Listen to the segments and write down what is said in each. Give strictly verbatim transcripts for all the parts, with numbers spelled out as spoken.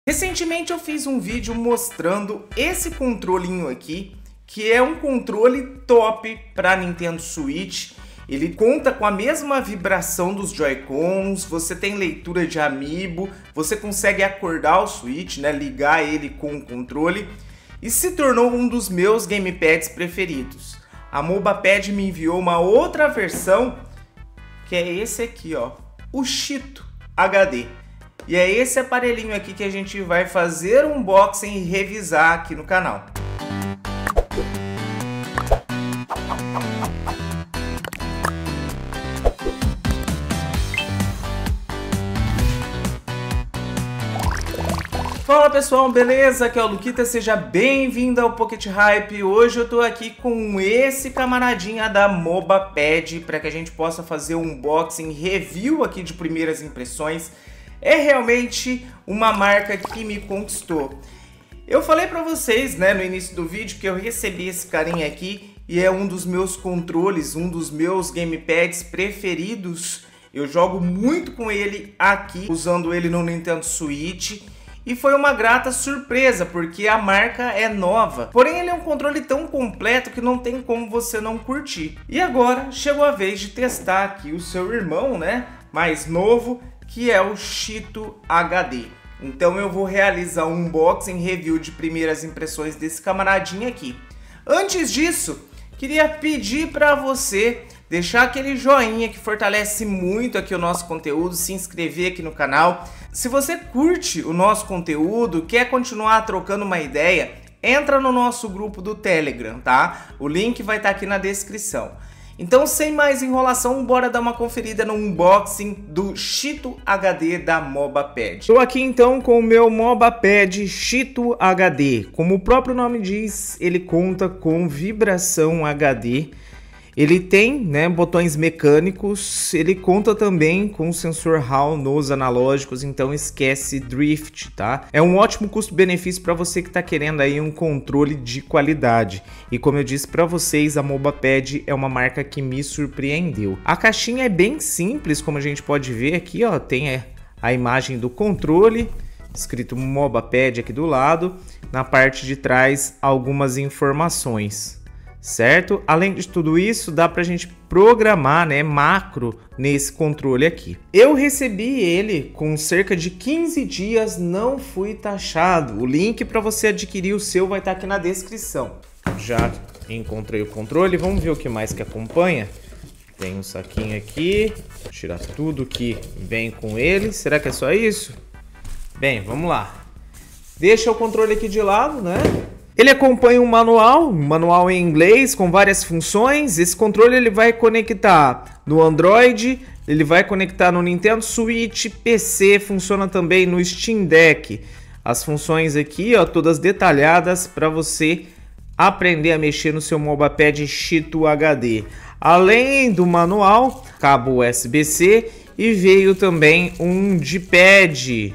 Recentemente eu fiz um vídeo mostrando esse controlinho aqui, que é um controle top para Nintendo Switch. Ele conta com a mesma vibração dos Joy-Cons, você tem leitura de amiibo, você consegue acordar o Switch, né, ligar ele com o controle, e se tornou um dos meus gamepads preferidos. A Mobapad me enviou uma outra versão, que é esse aqui, ó, o Cheeto H D. E é esse aparelhinho aqui que a gente vai fazer um unboxing e revisar aqui no canal. Fala pessoal, beleza? Aqui é o Luquita, seja bem-vindo ao Pocket Hype. Hoje eu tô aqui com esse camaradinha da Mobapad para que a gente possa fazer um unboxing review aqui de primeiras impressões. É realmente uma marca que me conquistou. Eu falei para vocês, né, no início do vídeo que eu recebi esse carinha aqui e é um dos meus controles, um dos meus gamepads preferidos. Eu jogo muito com ele aqui, usando ele no Nintendo Switch. E foi uma grata surpresa, porque a marca é nova. Porém, ele é um controle tão completo que não tem como você não curtir. E agora, chegou a vez de testar aqui o seu irmão, né, mais novo, que é o Cheeto H D. Então eu vou realizar um unboxing review de primeiras impressões desse camaradinho aqui. Antes disso, queria pedir para você deixar aquele joinha que fortalece muito aqui o nosso conteúdo, se inscrever aqui no canal. Se você curte o nosso conteúdo, quer continuar trocando uma ideia, entra no nosso grupo do Telegram, tá? O link vai estar aqui na descrição. Então, sem mais enrolação, bora dar uma conferida no unboxing do Cheeto H D da Mobapad. Estou aqui então com o meu Mobapad Cheeto H D. Como o próprio nome diz, ele conta com vibração H D. Ele tem, né, botões mecânicos, ele conta também com sensor Hall nos analógicos, então esquece drift, tá? É um ótimo custo-benefício para você que está querendo aí um controle de qualidade. E como eu disse para vocês, a Mobapad é uma marca que me surpreendeu. A caixinha é bem simples, como a gente pode ver aqui, ó, tem a imagem do controle, escrito Mobapad aqui do lado, na parte de trás algumas informações. Certo? Além de tudo isso, dá pra gente programar, né, macro nesse controle aqui. Eu recebi ele com cerca de quinze dias, não fui taxado. O link para você adquirir o seu vai estar aqui na descrição. Já encontrei o controle, vamos ver o que mais que acompanha. Tem um saquinho aqui, vou tirar tudo que vem com ele. Será que é só isso? Bem, vamos lá. Deixa o controle aqui de lado, né? Ele acompanha um manual, um manual em inglês com várias funções. Esse controle ele vai conectar no Android, ele vai conectar no Nintendo Switch, P C, funciona também no Steam Deck. As funções aqui, ó, todas detalhadas para você aprender a mexer no seu Mobapad Cheeto H D. Além do manual, cabo U S B C e veio também um D-pad.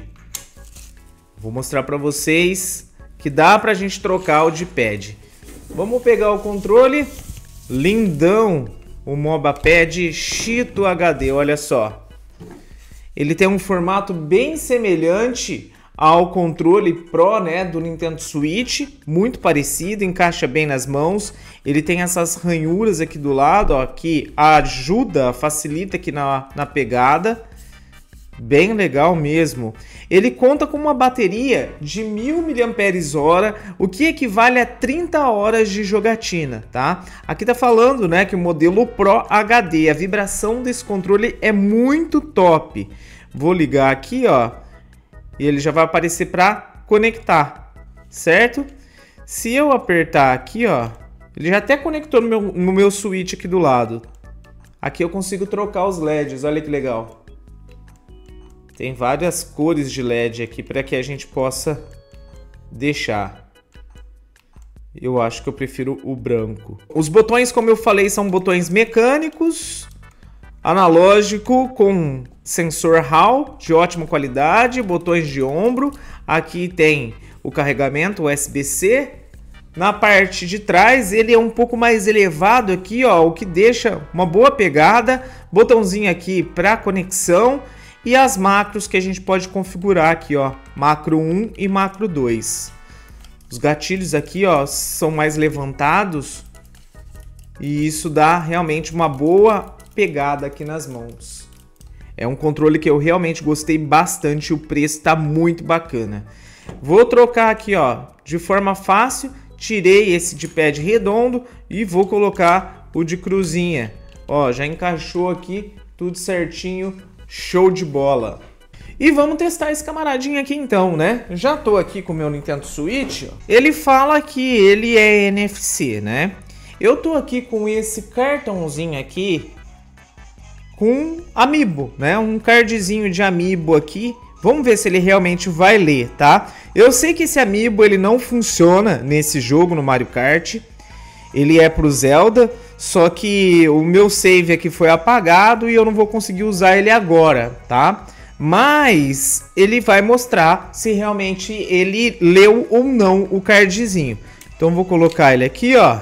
Vou mostrar para vocês que dá pra gente trocar o D-pad. Vamos pegar o controle, lindão, o Mobapad Cheeto H D, olha só. Ele tem um formato bem semelhante ao controle Pro, né, do Nintendo Switch, muito parecido, encaixa bem nas mãos. Ele tem essas ranhuras aqui do lado, ó, que ajuda, facilita aqui na, na pegada. Bem legal mesmo. Ele conta com uma bateria de mil miliampères-hora, o que equivale a trinta horas de jogatina, tá? Aqui tá falando, né, que o modelo Pro H D, a vibração desse controle é muito top. Vou ligar aqui, ó, e ele já vai aparecer para conectar, certo? Se eu apertar aqui, ó, ele já até conectou no meu, no meu Switch aqui do lado. Aqui eu consigo trocar os L E Ds, olha que legal. Tem várias cores de L E D aqui para que a gente possa deixar. Eu acho que eu prefiro o branco. Os botões, como eu falei, são botões mecânicos, analógico com sensor Hall de ótima qualidade, botões de ombro. Aqui tem o carregamento U S B C. Na parte de trás ele é um pouco mais elevado aqui, ó, o que deixa uma boa pegada. Botãozinho aqui para conexão. e as macros que a gente pode configurar aqui, ó, macro um e macro dois. Os gatilhos aqui, ó, são mais levantados e isso dá realmente uma boa pegada aqui nas mãos. É um controle que eu realmente gostei bastante, o preço está muito bacana. Vou trocar aqui, ó, de forma fácil, tirei esse de pad redondo e vou colocar o de cruzinha. Ó, já encaixou aqui tudo certinho, show de bola. E vamos testar esse camaradinho aqui então, né? Já tô aqui com o meu Nintendo Switch, ó. Ele fala que ele é N F C, né? Eu tô aqui com esse cartãozinho aqui com Amiibo, né? Um cardzinho de Amiibo aqui. Vamos ver se ele realmente vai ler, tá? Eu sei que esse Amiibo ele não funciona nesse jogo, no Mario Kart. Ele é pro Zelda, só que o meu save aqui foi apagado e eu não vou conseguir usar ele agora, tá? Mas ele vai mostrar se realmente ele leu ou não o cardzinho. Então vou colocar ele aqui, ó.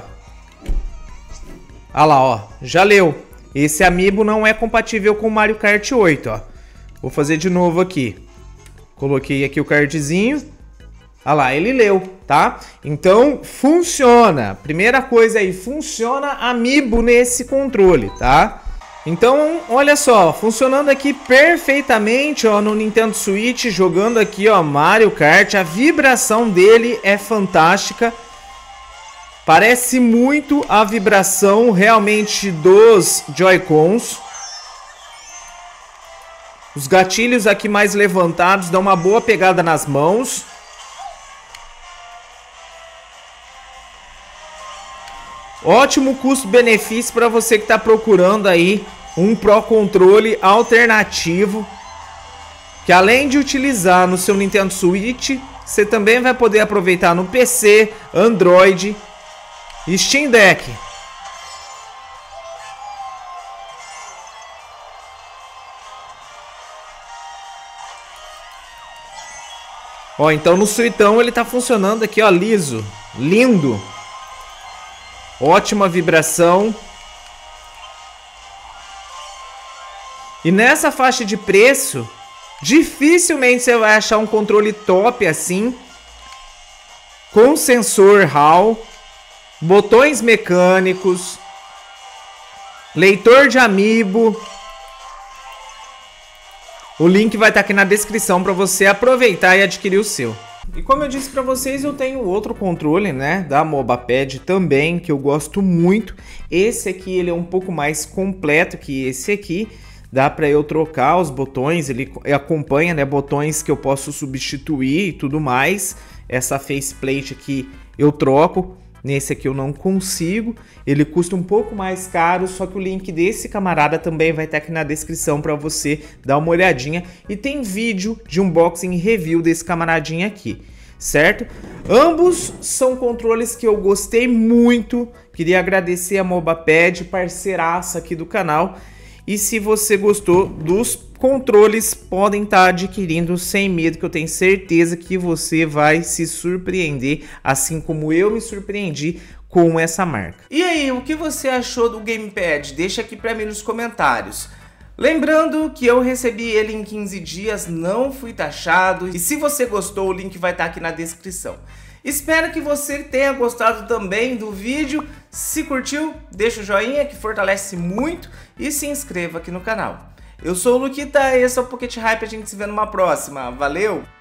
Olha lá, ó, já leu. Esse Amiibo não é compatível com o Mario Kart oito, ó. Vou fazer de novo aqui. Coloquei aqui o cardzinho. Olha lá, ele leu, tá? Então, funciona. Primeira coisa aí, funciona Amiibo nesse controle, tá? Então, olha só, funcionando aqui perfeitamente, ó, no Nintendo Switch, jogando aqui, ó, Mario Kart. A vibração dele é fantástica. Parece muito a vibração realmente dos Joy-Cons. Os gatilhos aqui mais levantados dão uma boa pegada nas mãos. Ótimo custo-benefício para você que está procurando aí um Pro Controle alternativo. Que além de utilizar no seu Nintendo Switch, você também vai poder aproveitar no P C, Android e Steam Deck. Ó, então no Suitão ele tá funcionando aqui, ó, liso, lindo. Ótima vibração. E nessa faixa de preço, dificilmente você vai achar um controle top assim, com sensor R A W, botões mecânicos, leitor de Amiibo. O link vai estar aqui na descrição para você aproveitar e adquirir o seu. E como eu disse para vocês, eu tenho outro controle, né, da Mobapad também, que eu gosto muito. Esse aqui ele é um pouco mais completo que esse aqui. Dá para eu trocar os botões, ele acompanha, né, botões que eu posso substituir e tudo mais. Essa faceplate aqui eu troco. Nesse aqui eu não consigo, ele custa um pouco mais caro, só que o link desse camarada também vai estar aqui na descrição para você dar uma olhadinha. E tem vídeo de unboxing e review desse camaradinha aqui, certo? Ambos são controles que eu gostei muito, queria agradecer a Mobapad, parceiraça aqui do canal. E se você gostou dos controles, podem estar adquirindo sem medo, que eu tenho certeza que você vai se surpreender, assim como eu me surpreendi com essa marca. E aí, o que você achou do Gamepad? Deixa aqui pra mim nos comentários. Lembrando que eu recebi ele em quinze dias, não fui taxado. E se você gostou, o link vai estar aqui na descrição. Espero que você tenha gostado também do vídeo. Se curtiu, deixa o joinha que fortalece muito e se inscreva aqui no canal. Eu sou o Luquita, esse é o Pocket Hype, a gente se vê numa próxima. Valeu!